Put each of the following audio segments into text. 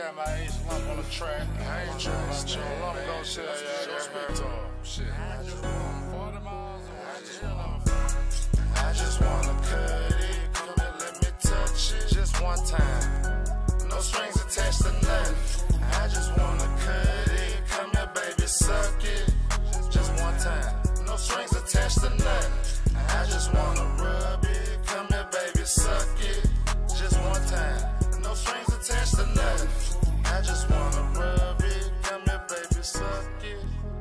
got my ace lump on the track. I ain't trying to chill. Lump go shit. Shit. I just want 40 miles away. I just wanna cut it. Come and let me touch it. Just one time. No strings attached to nothing. I just wanna cut it. Come here, baby, suck it. Just one time. No strings attached to nothing. I just wanna rub it. Come here, baby, suck it. Just one time. No strings attached to nothing. I just wanna rub it. Come here, baby, suck it.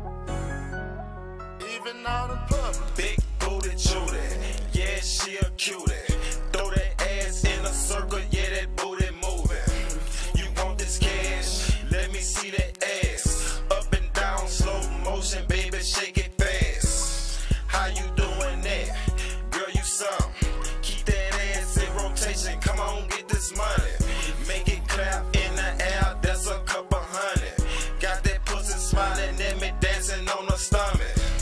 Even out in public. Big booty Judy, yeah, she a cutie. Throw that ass in a circle, yeah, that booty moving. You want this cash? Let me see that ass. Up and down, slow motion, baby, shake it fast. How you doing that? Girl, you some. Keep that ass in rotation, come on, get this money. Make it clap in the air, that's a couple hundred. Got that pussy smiling at me, dancing on her stomach.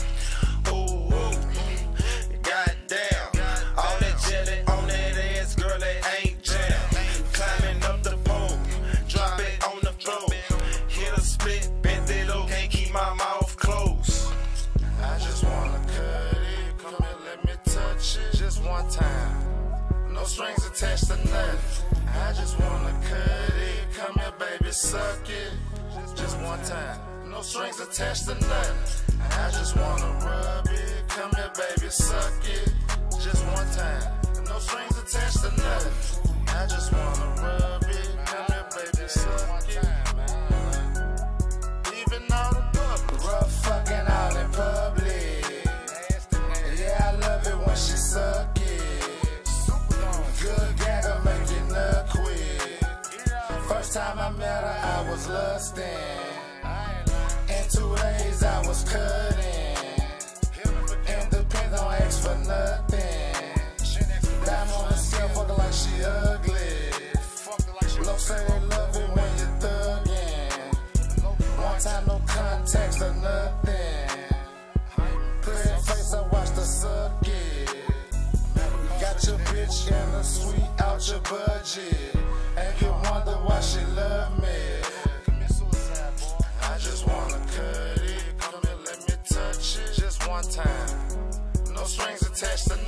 One time, no strings attached to nothing. I just wanna cut it. Come here, baby, suck it. Just one time, no strings attached to nothing. I just wanna rub it. Come here, baby, suck it. Just one time, no strings attached to nothing. I just wanna rub it. Come here, baby, suck it. Even out in public, rough fucking out in public. Yeah, I love it when she suck. Time I met her, I was lusting. In 2 days, I was cutting. Independent, don't ask for nothing. Dime on the scale, fucking like she ugly. Low say they love it when you're thugging. One time, no context or nothing. Clear face, I watch the suck it. Got your bitch in the suite, out your budget. And you wonder why she love me. I just wanna cut it. Come here, let me touch it. Just one time. No strings attached to